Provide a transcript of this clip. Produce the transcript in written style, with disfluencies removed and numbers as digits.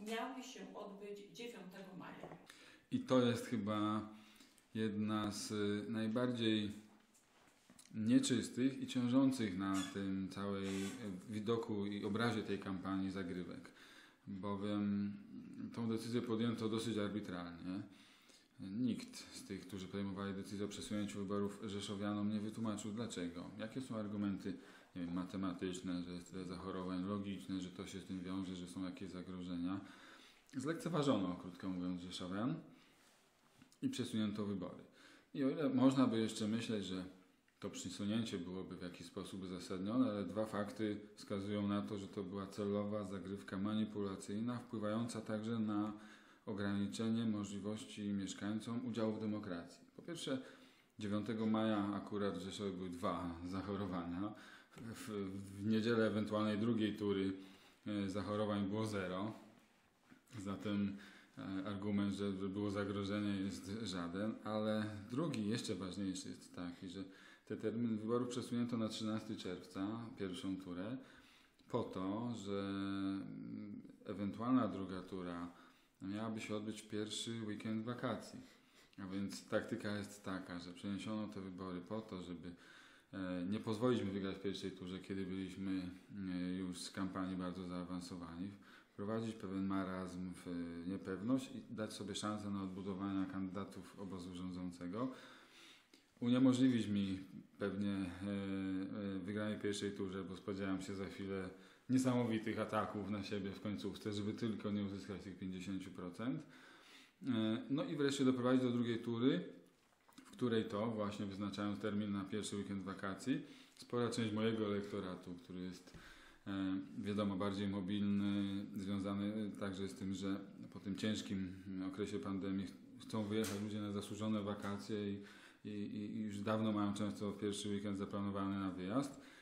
miały się odbyć 9 maja. I to jest chyba jedna z najbardziej nieczystych i ciążących na tym całej widoku i obrazie tej kampanii zagrywek. Bowiem tą decyzję podjęto dosyć arbitralnie. Nikt z tych, którzy podejmowali decyzję o przesunięciu wyborów rzeszowianom, nie wytłumaczył dlaczego. Jakie są argumenty, nie wiem, matematyczne, że jest tyle zachorowań, logiczne, że to się z tym wiąże, że są jakieś zagrożenia. Zlekceważono, krótko mówiąc, rzeszowian i przesunięto wybory. I o ile można by jeszcze myśleć, że to przesunięcie byłoby w jakiś sposób uzasadnione, ale dwa fakty wskazują na to, że to była celowa zagrywka manipulacyjna, wpływająca także na ograniczenie możliwości mieszkańcom udziału w demokracji. Po pierwsze, 9 maja akurat w Rzeszowie były 2 zachorowania. W niedzielę ewentualnej drugiej tury zachorowań było 0. Zatem argument, że było zagrożenie, jest żaden. Ale drugi, jeszcze ważniejszy jest taki, że te terminy wyborów przesunięto na 13 czerwca, pierwszą turę, po to, że ewentualna druga tura miałaby się odbyć w pierwszy weekend wakacji. A więc taktyka jest taka, że przeniesiono te wybory po to, żeby nie pozwolić mi wygrać w pierwszej turze, kiedy byliśmy już z kampanii bardzo zaawansowani, wprowadzić pewien marazm w niepewność i dać sobie szansę na odbudowanie kandydatów obozu rządzącego. Uniemożliwić mi pewnie wygranie w pierwszej turze, bo spodziewam się za chwilę niesamowitych ataków na siebie w końcówce, żeby tylko nie uzyskać tych 50%. No i wreszcie doprowadzić do drugiej tury, w której to, właśnie wyznaczając termin na pierwszy weekend wakacji, spora część mojego elektoratu, który jest wiadomo bardziej mobilny, związany także z tym, że po tym ciężkim okresie pandemii chcą wyjechać ludzie na zasłużone wakacje i już dawno mają często pierwszy weekend zaplanowany na wyjazd.